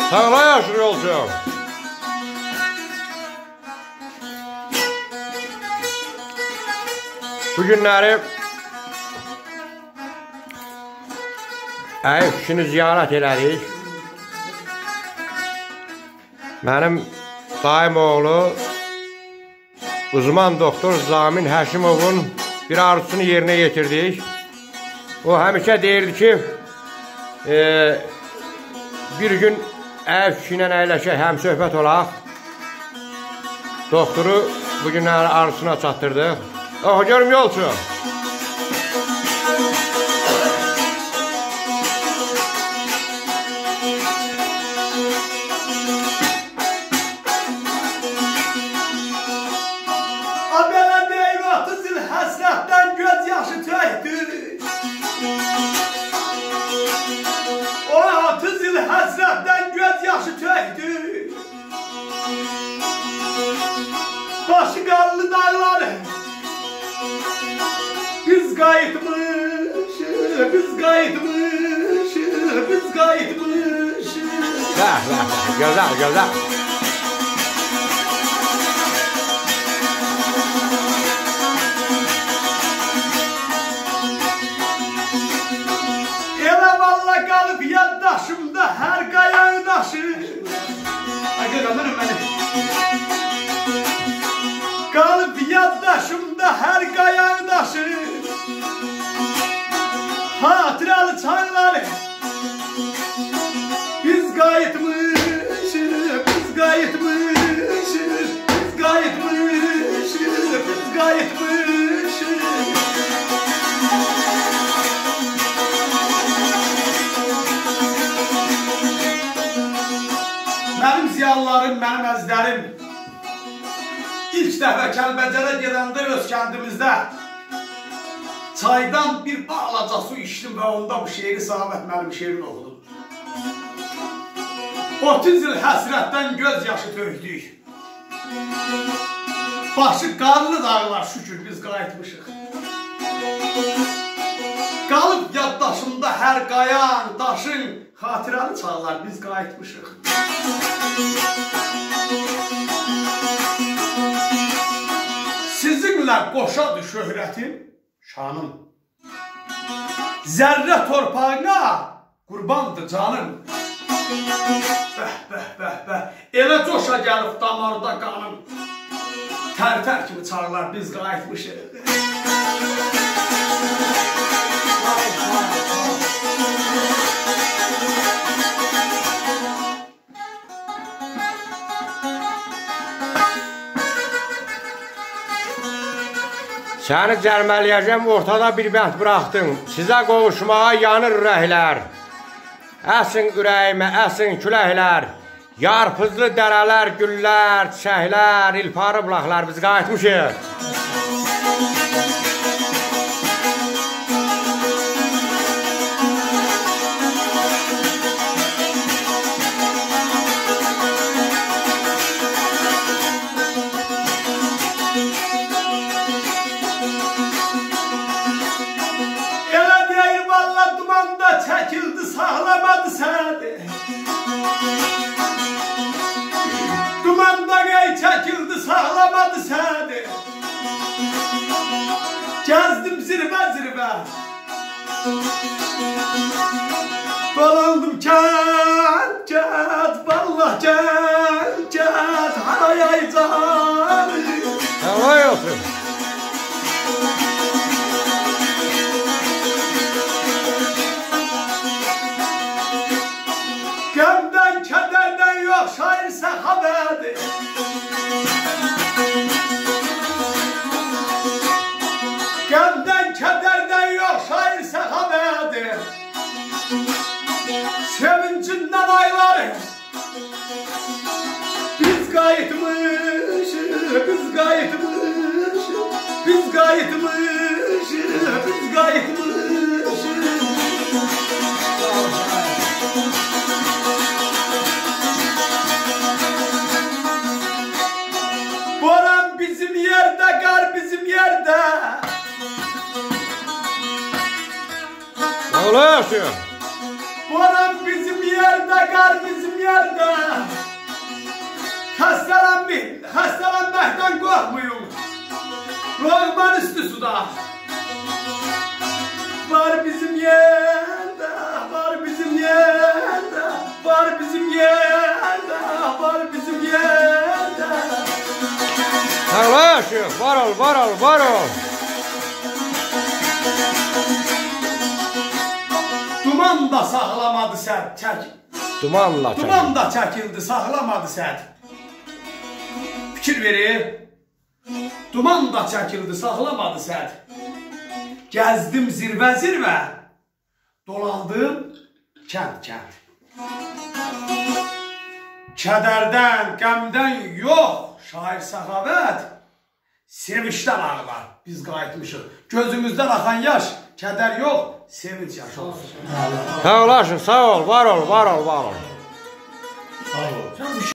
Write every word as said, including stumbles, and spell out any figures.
Sağla yaşır yolcu. Bu günləri Əyib kişini ziyarət elədik. Mənim dayım oğlu uzman doktor Zamin Həşimovun bir arzusunu yerinə getirdik. O həmişə deyirdi ki, e, bir gün Əyib kişi ilə əyləşək, həm söhbət olaq. Doktoru bu günləri arzusuna çatdırdıq. Oxu görüm yolcu. Başı qarlı dağları Biz qayıtmışıq, biz qayıtmışıq, biz qayıtmışıq. Bəh, bəh, gözəl, gözəl. Elə valla qalıb yaddaşımda hər qayan daşı. Ay qaqamırım məni. Qalıb yaddaşımda hər qayan daşı. Hatıralı çayları. Biz qayıtmışıq, biz qayıtmışıq, biz qayıtmışıq, biz qayıtmışıq. Mənim ziyalılarım, mənim əzizlərim, ilk dəfə Kəlbəcərə gedəndə öz kəndimizdə çaydan bir bağlaca su içdim və onda bu şeiri Sahabət mənim şeirini oxudum. otuz il həsrətdən göz yaşı töydük. Başı qarlı dağlar şükür biz qayıtmışıq. Qalıb yaddaşımda hər qayan, daşın, xatirəli çağlar biz qayıtmışıq. Sizinlə qoşadı şöhrətim, şanım. Zərrə torpağına qurbandı canım. Bəh, bəh, bəh, bəh. Elə coşa gəlib damarda qanım. Tər-tər kimi çağlar biz qayıtmışıq. Səni cərməliyəcəm, ortada bir bənd bıraxdın. Sizə qovuşmağa yanır ürəklər. Əsin ürəyimə, əsin küləklər. Yarpızlı dərələr, güllər, çiçəklər, ilparı bulaqlar biz qayıtmışıq. Çəkildi, sağlamadı səni. Dumanda qey çəkildi, sağlamadı səni. Gəzdim zirvə zirvə. Dolandım kənd kənd, vallah kənd kənd, harayay can. Havay olsun. Qəmdən, kədərdən yox, şair səxavədir. Qəmdən, kədərdən yox, şair səxavədir. Sevincindən ayları. Biz qayıtmışıq, biz qayıtmışıq, biz qayıtmışıq, biz qayıtmışıq. Boran bizim yerde, qar bizim yerde. Olasın. Boran bizim yerde, qar bizim yerde. xəstələnmi, xəstələnməkdən qorxmuyum. Loğman üstü suda. Var bizim yerde, var bizim yerde, var bizim yerde, var bizim yerde. Sağ ol aşık, var ol, var ol, var ol. Duman da saxlamadı sən, çək. Dumanla çəkil. Duman da çəkildi, saxlamadı sən. Fikir verir. Duman da çəkildi, saxlamadı sən. Gəzdim zirvə zirvə, dolandım kənd kənd. Kədərdən, qəmdən yox, şair səxavət, sevinçdən ağlar, biz qayıtmışıq. Gözümüzdən axan yaş, kədər yox, sevinç yaş olsun. Sağ ol aşık, sağ ol, var ol, var ol, var ol. Sağ ol.